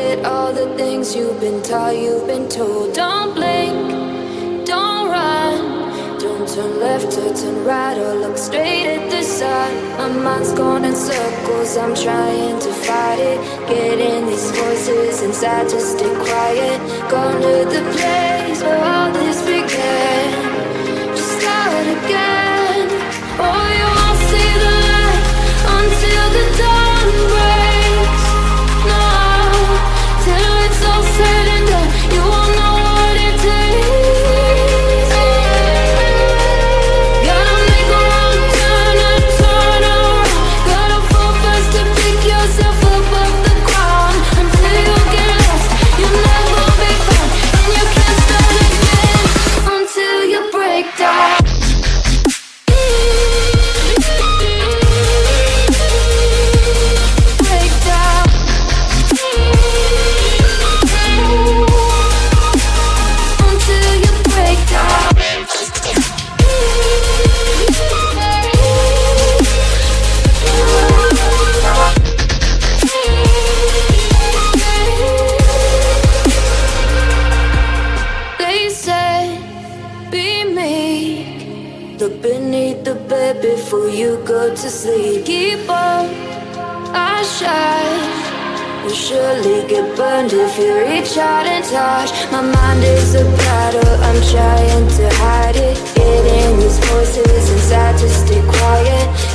forget all the things you've been taught, you've been told. Don't blink, don't run, don't turn left or turn right or look straight at the sun. My mind's going in circles, I'm trying to fight it. Getting these voices inside to stay quiet. Gone to the place where all this began. Just start again. Oh, you won't see the light until the dawn breaks. No, till it's all said and done, you won't know what it takes. Gotta make a wrong turn and turn around. Gotta fall fast to pick yourself up off the ground. Until you get lost, you'll never be found, and you can't start again until you break down. Look beneath the bed before you go to sleep. Keep on, I shine. You'll surely get burned if you reach out and touch. My mind is a battle, I'm trying to hide it. Getting these voices inside to stay quiet.